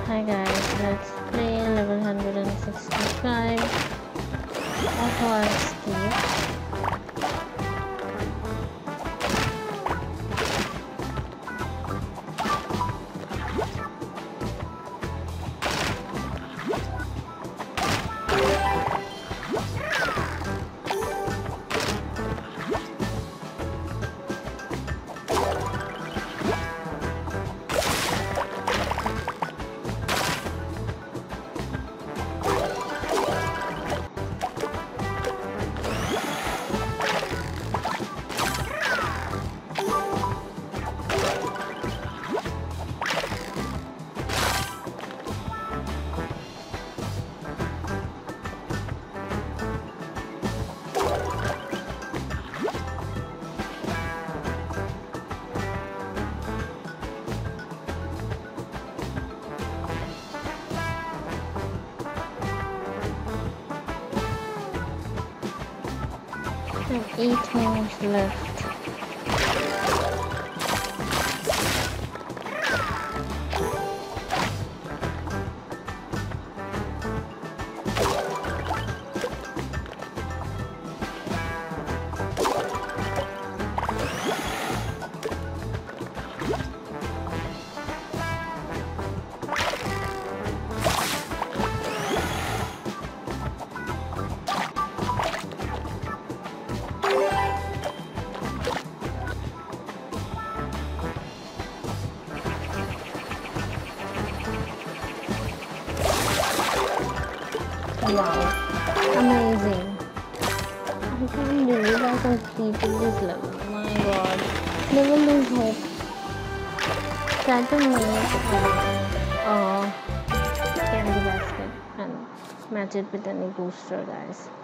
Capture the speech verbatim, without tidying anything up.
Hi guys, let's play level one hundred sixty-five of our escape. Eight minutes left. Wow, amazing. I can't believe I completed this level. My god. Never lose hope. Try to make a candy basket and match it with any booster, guys.